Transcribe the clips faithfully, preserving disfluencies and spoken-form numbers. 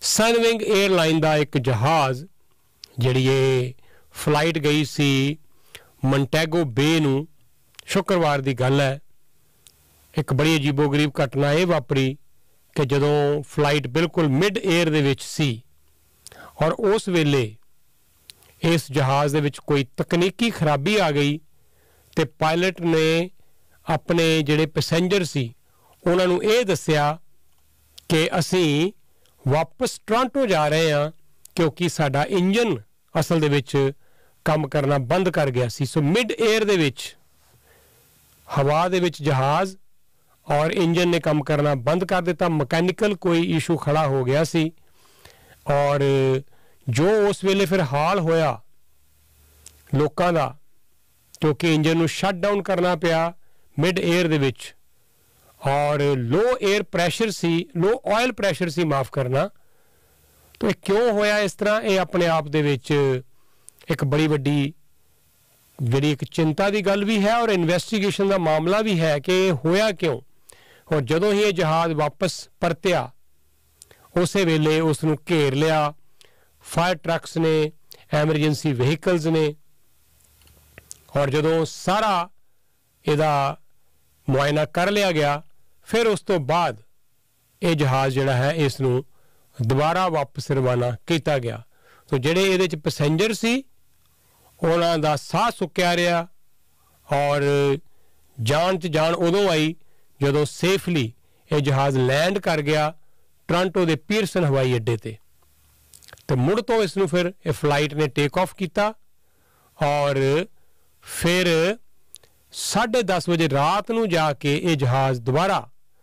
Sunwing airline का एक जहाज़ जिहड़ी ये फ्लाइट गई सी मोंटेगो बे नूं, शुक्रवार की गल है। एक बड़ी अजीबो गरीब घटना ये वापरी कि जदों फ्लाइट बिल्कुल मिड एयर दे विच सी और उस वेले इस जहाज़ दे विच कोई तकनीकी खराबी आ गई तो पायलट ने अपने जिहड़े पैसेंजर सी उन्हां नूं ये दस्सिया कि असीं वापस टोरंटो जा रहे हैं क्योंकि साडा इंजन असल दे विच काम करना बंद कर गया सी। सो मिड एयर दे विच हवा दे विच जहाज़ और इंजन ने काम करना बंद कर दिता। मकैनिकल कोई इशू खड़ा हो गया सी और जो उस वेले फिर हाल होया लोकां दा, क्योंकि इंजन नूं शट डाउन करना पिया मिड एयर दे विच और लो एयर प्रैशर सी, लो ऑयल प्रैशर सी माफ़ करना। तो क्यों होया इस तरह, ये अपने आप दे विच एक बड़ी वड्डी जिहड़ी एक चिंता की गल भी है और इन्वेस्टिगेशन का मामला भी है कि होया क्यों। और जदों ही ये जहाज़ वापस परत्या उस वेले उसनूं घेर लिया फायर ट्रक्स ने, एमरजेंसी वहीकल्स ने, और जदों सारा इहदा मुआयना कर लिया गया फिर उस तो बाद ये जहाज़ जिहड़ा है इसनूं दोबारा वापस रवाना किया गया। तो जिहड़े इहदे च पैसेंजर सी उन्हां दा साह सुक्या रहा और जान च जान उदों आई जदों सेफली ये जहाज़ लैंड कर गया टोरंटो के पीयरसन हवाई अड्डे ते। तो मुड़ तो इसनूं फिर ये फ्लाइट ने टेक ऑफ किया और फिर साढ़े दस बजे रात नूं जाके ये जहाज़ दोबारा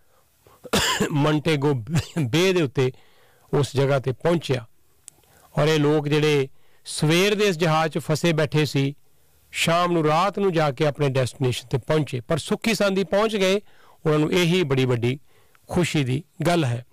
मोंटेगो बे दे उत्ते उस जगह ते पहुंचया। और ये लोग जिहड़े सवेर दे इस जहाज़ च फसे बैठे सी शाम नूं रात नूं जाके अपने डेस्टिनेशन ते पहुंचे, पर सुखी सांदी पहुंच गए। उन्होंने यही बड़ी वड्डी खुशी की गल है।